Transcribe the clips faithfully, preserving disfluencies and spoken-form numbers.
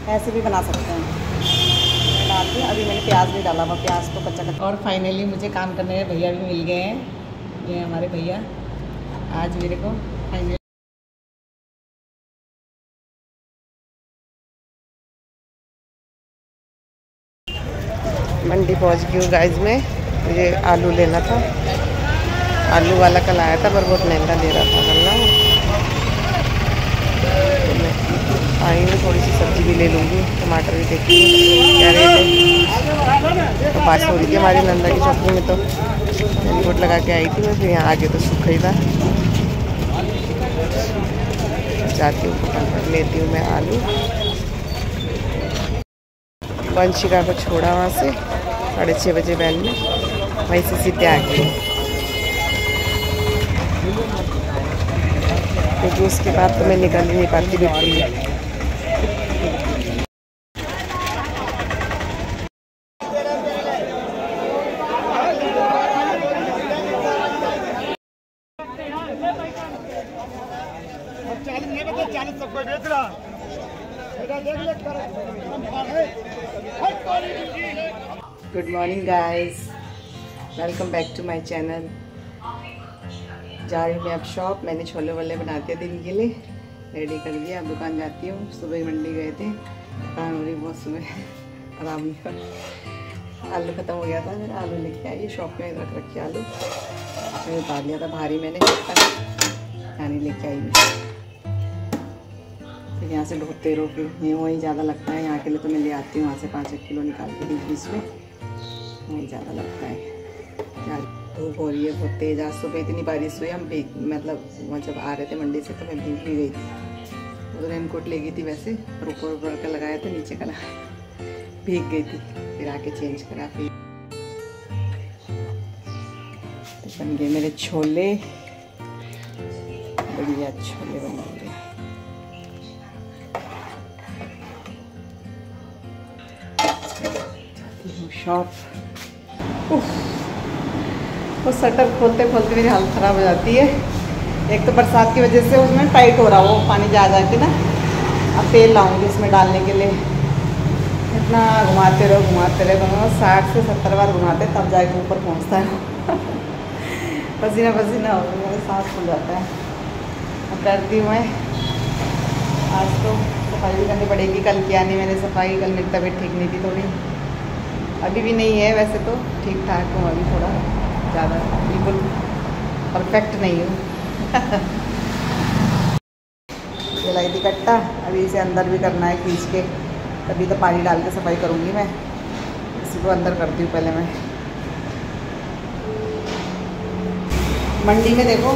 ऐसे भी बना सकते हैं। डाल के अभी मैंने प्याज भी डाला हुआ, प्याज को कच्चा कच्चा। और फाइनली मुझे काम करने में भैया भी मिल गए हैं। ये हमारे भैया आज मेरे को फाइनली मंडी पहुंच गई हूँ गाइस में। मुझे आलू लेना था, आलू वाला कल आया था पर बहुत महंगा दे रहा था कल ना। आई मैं थोड़ी सी सब्जी भी ले लूँगी, टमाटर भी देखती हूँ क्या रेट है। तो बारिश हो रही थी हमारी नंदा की चौकी में, तो रेनकोट लगा के आई थी मैं। फिर यहाँ आके तो सूखा ही था। जाती हूँ फटाफट लेती हूँ मैं आलू। वंशिका को छोड़ा वहाँ से साढ़े छः बजे वैन में, वहीं से सीधे आ गई क्योंकि उसके बाद तो मैं निकल ही नहीं पाती बिल्कुल। Good morning guys, welcome back to my channel. जा रही हूँ मैं अब शॉप। मैंने छोले वोले बना दिए दिन के लिए, रेडी कर दिया। अब दुकान जाती हूँ। सुबह ही मंडी गए थे, दुकान हो रही बहुत सुबह आराम नहीं। आलू ख़त्म हो गया था, मेरा आलू लेके आई शॉप में रख रखे आलू। मैंने उतार लिया था भारी, मैंने पानी लेके आई मैं। फिर यहाँ से ढोते रहो, फिर ये वही ज़्यादा लगता है। यहाँ के लिए तो मैं ले आती हूँ वहाँ से पाँच एक किलो निकाल के बीच बीच में, वही ज़्यादा लगता है। यार धूप हो रही है बहुत तेज़। आज सुबह इतनी बारिश हुई, हम भीग मतलब वहाँ जब आ रहे थे मंडी से तो मैं भीग भी गई थी। वो तो रेनकोट ले गई थी वैसे, पर ऊपर ऊपर का लगाया था, नीचे का लगाया, भीग गई थी। फिर आके चेंज करा। फिर तो बन गए मेरे छोले, बढ़िया छोले बन गए। शॉप वो शटर खोलते खोलते मेरी हालत ख़राब हो जाती है। एक तो बरसात की वजह से उसमें टाइट हो रहा हो, पानी जा जा के ना। अब तेल लाऊंगी इसमें डालने के लिए। इतना घुमाते रहो घुमाते रहो घुमाओ, साठ से सत्तर बार घुमाते तब जाके ऊपर पहुंचता है। पसीना पसीना हो मेरा सांस फूल जाता है। अब करती हूँ मैं, आज तो सफाई भी करनी पड़ेगी। कल किया नहीं मैंने सफाई, कल मेरी तबीयत ठीक नहीं थी थोड़ी। अभी भी नहीं है वैसे तो, ठीक ठाक हूँ अभी, थोड़ा ज़्यादा बिल्कुल परफेक्ट नहीं हूँ। जलाई थी कट्टा, अभी इसे अंदर भी करना है खींच के, तभी तो पानी डाल के सफाई करूँगी मैं। इसी को अंदर करती हूँ पहले मैं। मंडी में देखो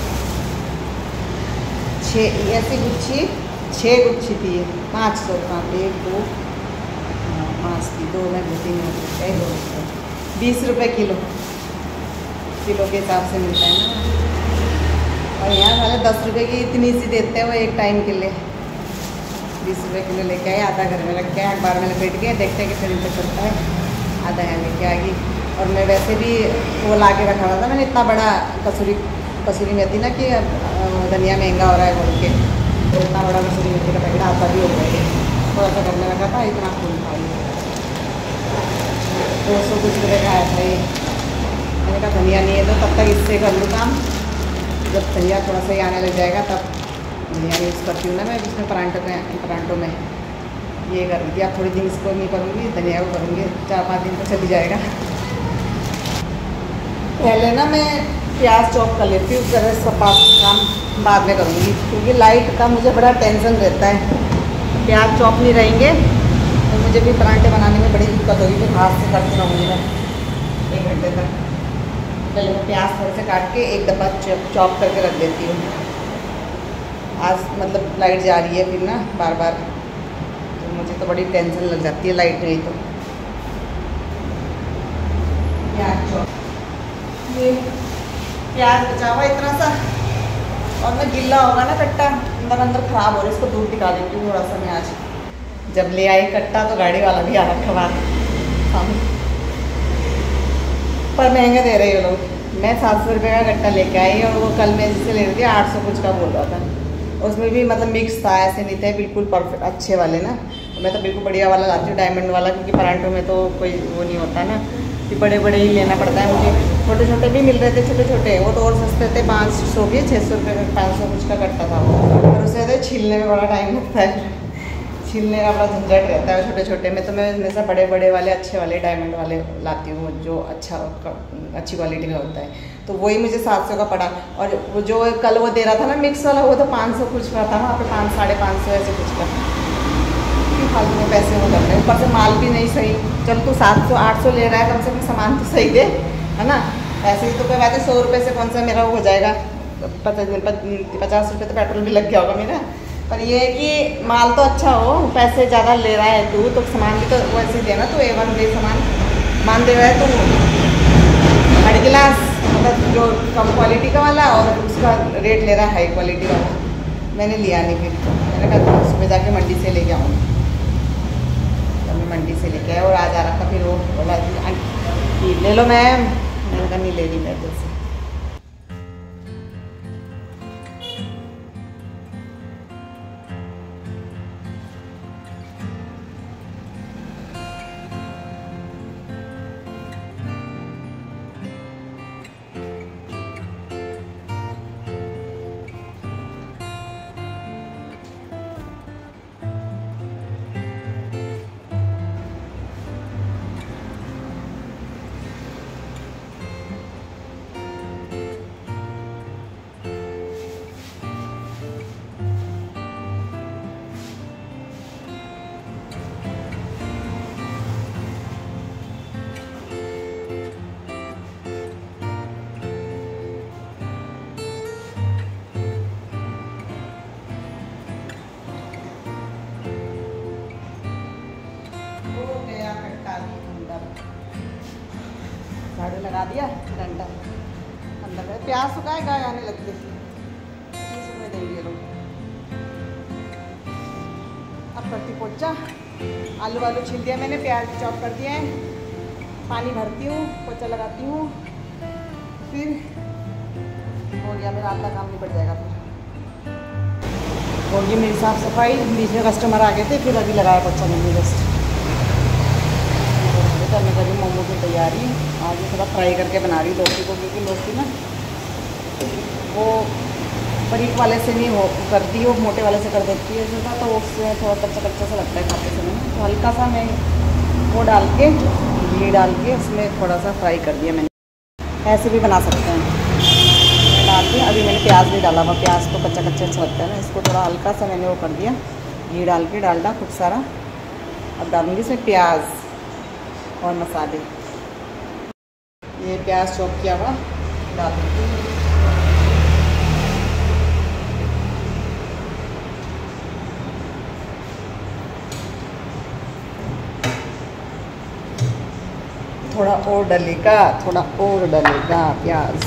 छः ऐसी गुच्छी, छः गुच्छी थी, पाँच सौ का, एक दो पाँच थी, दो में तीन में दो बीस रुपये किलो किलो के हिसाब से मिलता है ना। और यहाँ वाले दस रुपये की इतनी सी देते हैं वो एक टाइम के लिए। बीस रुपये किलो लेके आए, आधा घर में लग गया, अखबार में लपेट के देखते हैं कितने दिन तक चलता है। आधा यहाँ लेके आ गई। और मैं वैसे भी वो ला के रखा हुआ था मैंने, इतना बड़ा कसूरी कसूरी मेथी ना कि धनिया महंगा हो रहा है बोल के, तो इतना बड़ा कसूरी मेथी का पैकेट आता भी हो गया। थोड़ा सा करने लगा था, इतना फूल खाई दो सौ कुछ रुपये का आया था ये। मैंने कहा धनिया नहीं है तो तब तक इससे कर लूँ काम, जब धनिया थोड़ा सा ही आने लग जाएगा तब धनिया यूज़ करती हूँ ना मैं इसमें परांठों में परांठों में। ये कर दिया, अब थोड़ी दिन इसको नहीं करूँगी, धनिया को करूँगी, चार पाँच दिन तो चल जाएगा। पहले ना मैं प्याज चॉप कर लेती हूँ, जरा सफा काम बाद में करूँगी क्योंकि लाइट का मुझे बड़ा टेंशन रहता है। प्याज चॉप नहीं रहेंगे तो मुझे भी परांठे बनाने में बड़ी दिक्कत होगी। फिर हाथ से करती रहूँगी मैं एक घंटे तक। पहले मैं प्याज थोड़े से काट के एक दफ़ा चॉप करके रख देती हूँ। आज मतलब लाइट जा रही है फिर ना बार बार, तो मुझे तो बड़ी टेंशन लग जाती है लाइट नहीं तो। प्याज चॉप, ये प्याज बचा हुआ इतना सा, और मैं गिल्ला होगा ना कट्टा अंदर अंदर ख़राब हो रहा है, इसको दूर दिखा देती हूँ थोड़ा सा मैं। आज जब ले आई कट्टा तो गाड़ी वाला भी आ रखा बात हम, पर महंगे दे रहे हो लोग। मैं सात सौ रुपये का कट्टा लेके आई और वो कल मैं जिससे ले रही थी आठ सौ कुछ का बोल रहा था। उसमें भी मतलब मिक्स था, ऐसे नहीं थे बिल्कुल परफेक्ट अच्छे वाले ना। मैं तो बिल्कुल बढ़िया वाला लाती हूँ, डायमंड वाला, क्योंकि परांठों में तो कोई वो नहीं होता ना, कि बड़े बड़े ही लेना पड़ता है मुझे। छोटे छोटे भी मिल रहे थे, छोटे छोटे वो तो और सस्ते थे, पाँच सौ के छः सौ रुपये का, पाँच सौ कुछ का कटता था वो। और उससे तो छीलने में बड़ा टाइम लगता है, छीलने का बड़ा झंझट रहता है छोटे छोटे में। तो मैं हमेशा बड़े बड़े वाले अच्छे वाले डायमंड वाले लाती हूँ, जो अच्छा अच्छी क्वालिटी का होता है। तो वही मुझे सात सौ का पड़ा। और वो जो कल वो दे रहा था ना मिक्स वाला, वो तो पाँच सौ कुछ का था, वहाँ पे पाँच साढ़े पाँच सौ ऐसे कुछ का। फालतू में पैसे वो कर रहे हैं, ऊपर से माल भी नहीं सही। चल तू सात सौ आठ सौ ले रहा है, कम से कम सामान तो सही दे, है ना। ऐसे ही तो कोई बात है, सौ रुपये से कौन सा मेरा वो हो जाएगा, पचास रुपये तो पेट्रोल भी लग गया होगा मेरा। पर ये है कि माल तो अच्छा हो, पैसे ज़्यादा ले रहा है तू तो सामान भी तो वैसे ही देना, तो ए वन दे सामान मान दे रहा है तो हर गिलास मतलब जो कम क्वालिटी का वाला, और उसका रेट ले रहा है हाई क्वालिटी वाला। मैंने लिया नहीं, फिर मैंने कहा सुबह जाके मंडी से लेके आऊँगी। तो मैं मंडी से लेके आया और आज आ रहा था, फिर वो बोला कि ले लो मैम, मैंने कहा नहीं ले रही मैं तो से। झाड़ू लगा दिया, डंडा अंदर में प्याज सुखाए गाय आने लगती है, तीस रुपये देंगे लोग। अब करती पोचा, आलू वालू छील दिया मैंने, प्याज चॉप कर दिया है, पानी भरती हूँ, पोचा लगाती हूँ, फिर हो गया मेरा आधा काम निपट जाएगा। फिर हो गई मेरी साफ़ सफाई। बीच में कस्टमर आ गए थे, फिर अभी लगाया पोचा मैंने जस्ट। करने करी मोमो की तैयारी, आज थोड़ा फ्राई करके बना रही लौकी को, क्योंकि लौकी ना वो बारीक वाले से नहीं हो करती, वो मोटे वाले से कर देती है ऐसा, तो उससे थोड़ा कच्चा कच्चा सा लगता है खाते समय। तो हल्का सा मैं वो डाल के, घी डाल के उसमें थोड़ा सा फ्राई कर दिया मैंने। ऐसे भी बना सकते हैं डाल के। अभी मैंने प्याज भी डाला हुआ, प्याज तो कच्चा कच्चा अच्छा लगता है ना, इसको थोड़ा हल्का सा मैंने वो कर दिया, घी डाल के, डालडा खूब सारा। अब डालूँगी इसमें प्याज और मसाले। ये प्याज चॉप किया हुआ डाल दूँगी, थोड़ा और डलेगा, थोड़ा और डलेगा प्याज।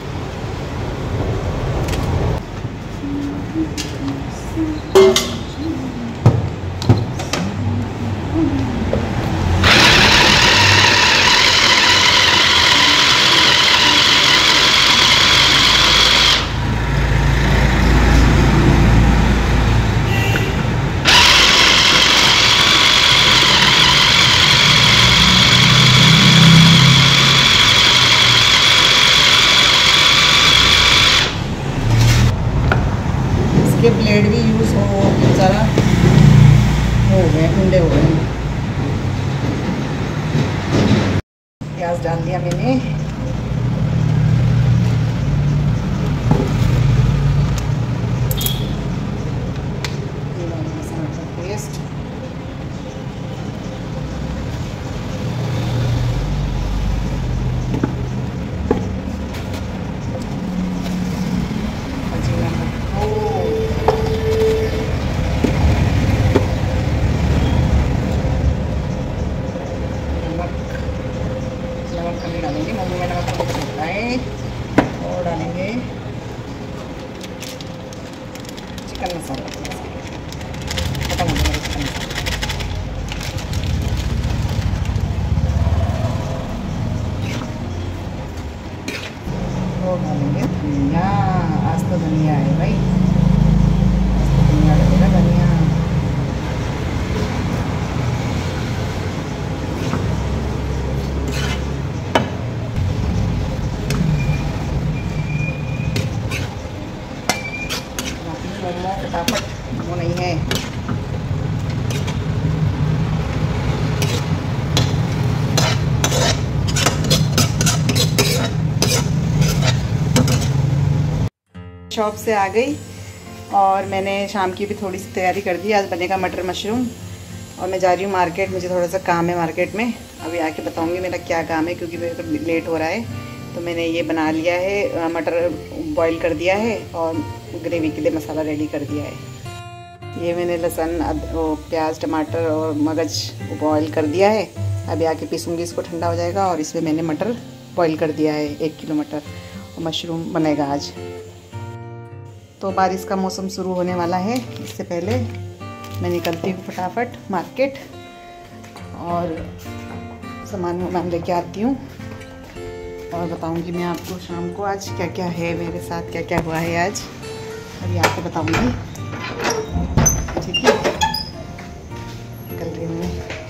के ब्लेड भी यूज़ हो बेचारा हो गए, ठंडे हो गए। प्याज डाल दिया मैंने, पेस्ट, डालेंगे मम्मी मैंने नमक कुछ होता है, और डालेंगे चिकन मसाला, खत्म हो गया चिकन मसाला। और डालेंगे धनिया, आज तो धनिया है भाई, आज तो धनिया लगेगा, धनिया मोमो फटाफट वो नहीं है। शॉप से आ गई और मैंने शाम की भी थोड़ी सी तैयारी कर दी। आज बनेगा मटर मशरूम और मैं जा रही हूँ मार्केट। मुझे थोड़ा सा काम है मार्केट में, अभी आके बताऊँगी मेरा क्या काम है, क्योंकि मेरे को लेट हो रहा है। तो मैंने ये बना लिया है, मटर बॉईल कर दिया है और ग्रेवी के लिए मसाला रेडी कर दिया है। ये मैंने लहसुन, प्याज, टमाटर और मगज बॉईल कर दिया है। अभी आके पीसूँगी इसको, ठंडा हो जाएगा। और इसमें मैंने मटर बॉईल कर दिया है, एक किलो मटर, और मशरूम बनेगा आज। तो बारिश का मौसम शुरू होने वाला है, इससे पहले मैं निकलती हूँ फटाफट मार्केट और सामान वामान लेके आती हूँ और बताऊँगी मैं आपको शाम को आज क्या क्या है मेरे साथ, क्या क्या हुआ है आज, अभी आके बताऊँगी। ठीक है, निकल रही हूँ मैं।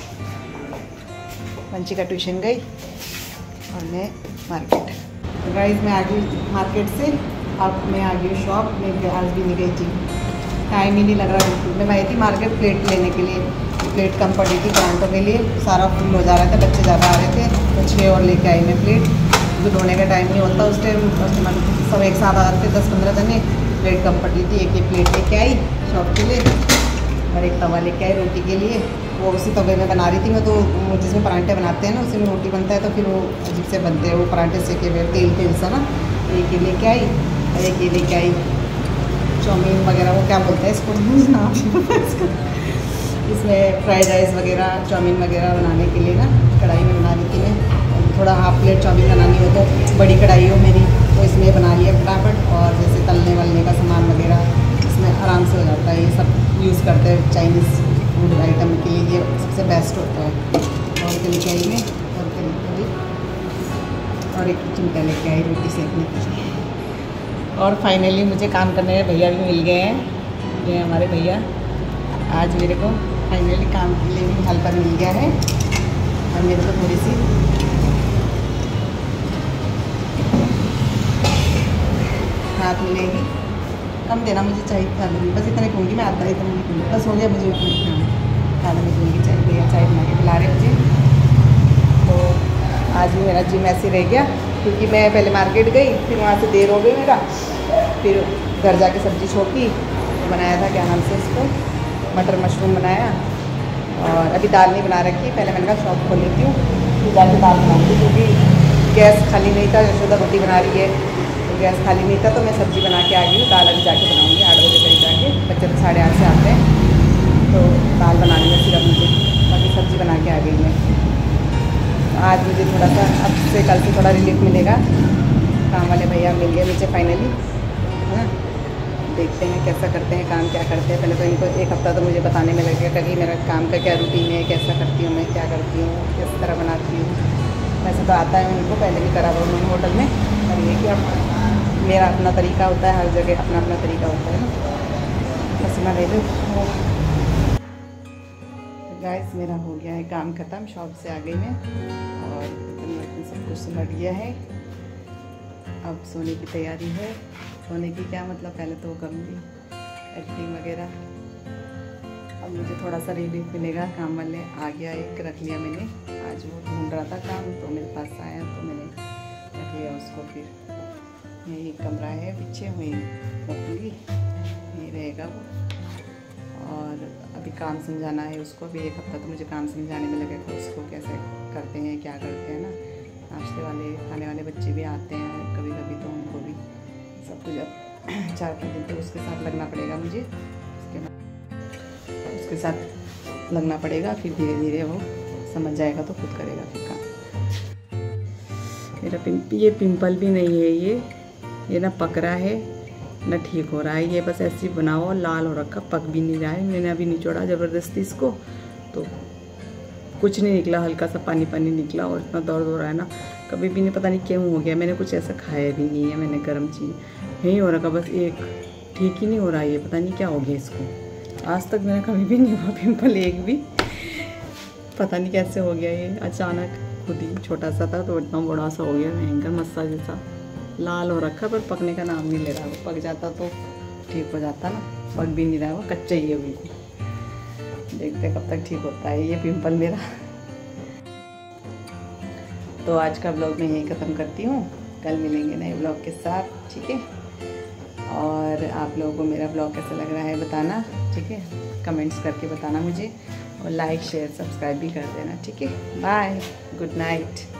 पंची का ट्यूशन गई और मैं मार्केट। गाइस मैं आ गई मार्केट से, अब मैं आ गई शॉप में। आज भी नहीं गई थी, टाइम ही नहीं लग रहा बिल्कुल। मैं आई थी मार्केट प्लेट लेने के लिए, प्लेट कम पड़ी थी परांठों के लिए, सारा फुल हो जा रहा था, बच्चे ज़्यादा आ रहे थे तो छः और लेके आई मैं प्लेट। जो धोने का टाइम नहीं होता उस टाइम, कस्टमर सब एक साथ आ रहे थे, दस पंद्रह जने। प्लेट कम पड़ी थी, एक एक प्लेट लेके आई शॉप के लिए और एक तवा लेके आई रोटी के लिए। वो उसी तवे में बना रही थी मैं, तो जिसमें परांठे बनाते हैं ना उसी में रोटी बनता है, तो फिर वो अजीब से बनते हैं वो परांठे सेके हुए, तेल तेल सा ना। एक ये लेके आई और एक ये लेके आई चाउमीन वगैरह, वो क्या बोलते हैं इसको, नाम इसका। इसमें फ्राइड राइस वगैरह, चाउमीन वगैरह बनाने के लिए ना कढ़ाई में बना रही थी मैं। थोड़ा हाफ प्लेट चाउमीन बनानी हो तो बड़ी कढ़ाई हो मेरी, तो इसमें बना लिया फटाफट। और जैसे तलने वलने का सामान वगैरह इसमें आराम से हो जाता है। ये सब यूज़ करते हैं चाइनीज़ फूड आइटम के लिए, ये सबसे बेस्ट होता है। और के लेके आई मैं, और के लेके आई और एक चिमटा लेके आई रोटी सेकने के लिए। और फाइनली मुझे काम करने वाले भैया भी मिल गए हैं। ये हमारे भैया, आज मेरे को फाइनली काम के लिए भी हेल्पर मिल गया है। और मेरे को थोड़ी सी हाथ मिलेगी, कम देना मुझे चाहिए था, बस इतने कहूँगी मैं, आता इतना नहीं कहूँगी, बस हो गया मुझे उतना खाना में दूँगी। चाय भैया चाय बना के पिला रहे मुझे। तो आज भी मेरा जिम ऐसे रह गया, क्योंकि मैं पहले मार्केट गई, फिर वहाँ से देर हो गई मेरा, फिर घर जाके सब्ज़ी छोंकी, तो बनाया था क्या नाम से इसको, मटर मशरूम बनाया। और अभी दाल नहीं बना रखी, पहले मैंने कहा शॉप खोल लेती हूँ फिर जाके दाल बनाऊँगी, क्योंकि गैस खाली नहीं था। यशोदा रोटी बना रही है तो गैस खाली नहीं था, तो मैं सब्ज़ी बना के आ गई हूँ। दाल अभी जाके बनाऊँगी आठ बजे करीब जाके, बच्चे तो साढ़े आठ से आते हैं, तो दाल बनानी है सिर्फ मुझे, बाकी सब्ज़ी बना के आ गई मैं। आज मुझे थोड़ा सा अब से कल से थोड़ा रिलीफ मिलेगा। काम वाले भैया मिल गए मुझे फाइनली, है ना। देखते हैं कैसा करते हैं काम, क्या करते हैं। पहले तो इनको एक हफ़्ता तो मुझे बताने में लगेगा कि मेरा काम का क्या रूटीन है, कैसा करती हूँ मैं, क्या करती हूँ, किस तरह बनाती हूँ। वैसे तो आता है उनको, पहले भी करा हुआ उन्होंने होटल में, पर ये कि अब मेरा अपना तरीका होता है, हर जगह अपना अपना तरीका होता है ना। पसीना ले लो। गाइस मेरा हो गया है काम ख़त्म, शॉप से आ गई मैं और सब कुछ सिमट गया है। अब सोने की तैयारी है। सोने की क्या मतलब, पहले तो वो करूँगी एडिटिंग वगैरह। अब मुझे थोड़ा सा रिलीफ मिलेगा। काम वाले आ गया, एक रख लिया मैंने, आज वो ढूंढ रहा था काम, तो मेरे पास आया तो मैंने रख लिया उसको। फिर यही कमरा है पीछे, वहीं रखूँगी, यही रहेगा वो। और अभी काम समझाना है उसको भी, एक हफ्ता तो मुझे काम समझाने में लगेगा उसको, कैसे करते हैं, क्या करते हैं ना। नाश्ते वाले, खाने वाले बच्चे भी आते हैं कभी कभी, तो उनको भी सब कुछ अब चार पाँच दिन तो उसके साथ लगना पड़ेगा मुझे, उसके उसके साथ लगना पड़ेगा। फिर धीरे धीरे वो समझ जाएगा तो खुद करेगा फिर काम। मेरा पिंप ये पिंपल भी नहीं है, ये ये ना पक रहा है ना ठीक हो रहा है, ये बस ऐसे ही बनाओ, लाल हो रखा, पक भी नहीं रहा है। मैंने अभी निचोड़ा ज़बरदस्ती इसको, तो कुछ नहीं निकला, हल्का सा पानी पानी निकला और इतना दर्द हो रहा है ना, कभी भी नहीं, पता नहीं क्यों हो गया। मैंने कुछ ऐसा खाया भी नहीं है, मैंने गर्म चीज़ यही हो रखा, बस एक ठीक ही नहीं हो रहा है, ये पता नहीं क्या हो गया इसको। आज तक मेरा कभी भी नहीं हुआ पिंपल एक भी, पता नहीं कैसे हो गया ये अचानक, खुद ही छोटा सा था तो इतना बड़ा सा हो गया, भयंकर मस्सा जैसा लाल हो रखा, पर पकने का नाम नहीं ले रहा। वो पक जाता तो ठीक हो जाता ना। पक भी नहीं रहा है, वो कच्चा ही है बिल्कुल। देखते हैं कब तक ठीक होता है ये पिंपल मेरा। तो आज का ब्लॉग मैं यहीं ख़त्म करती हूँ, कल मिलेंगे नए ब्लॉग के साथ, ठीक है। और आप लोगों को मेरा ब्लॉग कैसा लग रहा है बताना, ठीक है, कमेंट्स करके बताना मुझे, और लाइक शेयर सब्सक्राइब भी कर देना, ठीक है। Bye, good night.